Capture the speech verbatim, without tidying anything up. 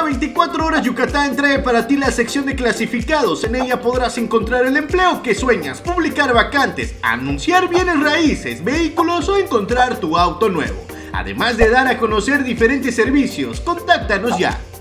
Ahora veinticuatro horas Yucatán trae para ti la sección de clasificados. En ella podrás encontrar el empleo que sueñas, publicar vacantes, anunciar bienes raíces, vehículos o encontrar tu auto nuevo. Además de dar a conocer diferentes servicios, contáctanos ya.